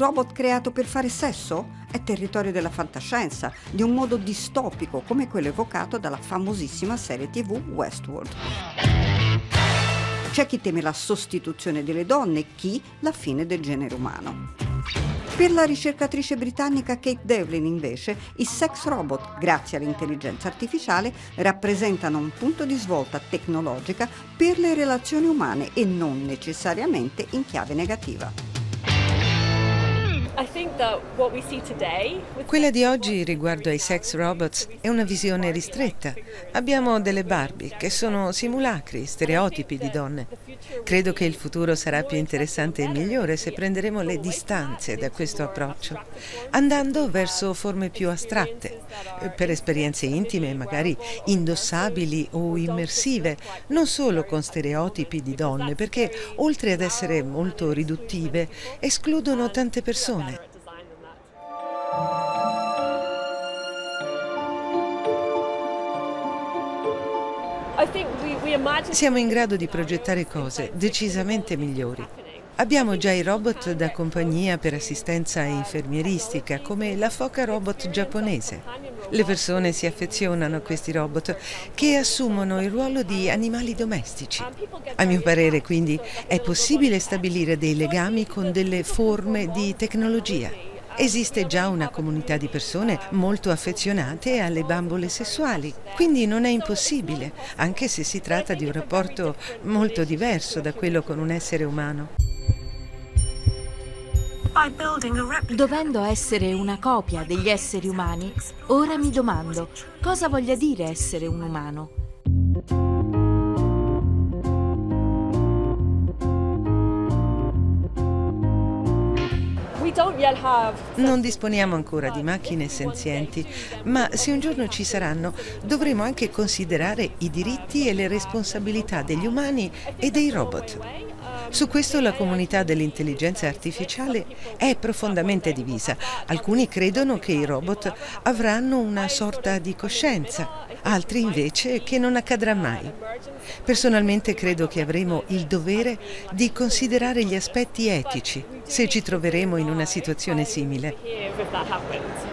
robot creato per fare sesso? È territorio della fantascienza, di un modo distopico come quello evocato dalla famosissima serie TV Westworld. C'è chi teme la sostituzione delle donne, chi la fine del genere umano. Per la ricercatrice britannica Kate Devlin, invece, i sex robot, grazie all'intelligenza artificiale, rappresentano un punto di svolta tecnologica per le relazioni umane e non necessariamente in chiave negativa. Quella di oggi riguardo ai sex robots è una visione ristretta. Abbiamo delle Barbie che sono simulacri, stereotipi di donne. Credo che il futuro sarà più interessante e migliore se prenderemo le distanze da questo approccio, andando verso forme più astratte, per esperienze intime, magari indossabili o immersive, non solo con stereotipi di donne, perché oltre ad essere molto riduttive, escludono tante persone. Siamo in grado di progettare cose decisamente migliori. Abbiamo già i robot da compagnia per assistenza infermieristica, come la foca robot giapponese. Le persone si affezionano a questi robot che assumono il ruolo di animali domestici. A mio parere, quindi, è possibile stabilire dei legami con delle forme di tecnologia. Esiste già una comunità di persone molto affezionate alle bambole sessuali, quindi non è impossibile, anche se si tratta di un rapporto molto diverso da quello con un essere umano. Dovendo essere una copia degli esseri umani, ora mi domando cosa voglia dire essere un umano. Non disponiamo ancora di macchine senzienti, ma se un giorno ci saranno, dovremo anche considerare i diritti e le responsabilità degli umani e dei robot. Su questo la comunità dell'intelligenza artificiale è profondamente divisa. Alcuni credono che i robot avranno una sorta di coscienza, altri invece che non accadrà mai. Personalmente credo che avremo il dovere di considerare gli aspetti etici se ci troveremo in una situazione simile.